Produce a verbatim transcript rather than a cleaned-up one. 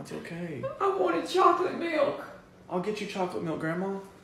it's okay. I wanted chocolate milk. I'll get you chocolate milk, Grandma.